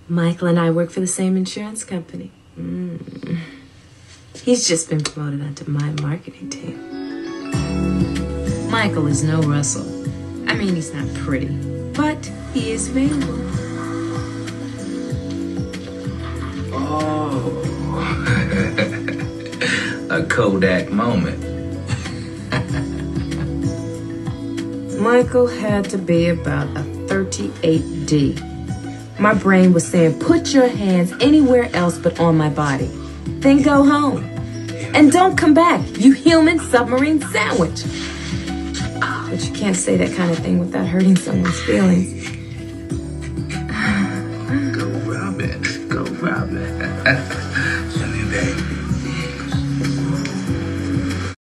Michael and I work for the same insurance company. He's just been promoted onto my marketing team. Michael is no Russell. I mean, he's not pretty, but he is available. Oh, a Kodak moment. Michael had to be about a 38D. My brain was saying, put your hands anywhere else but on my body. Then go home. And don't come back, you human submarine sandwich. But you can't say that kind of thing without hurting someone's feelings. Go Robin. Go Robin.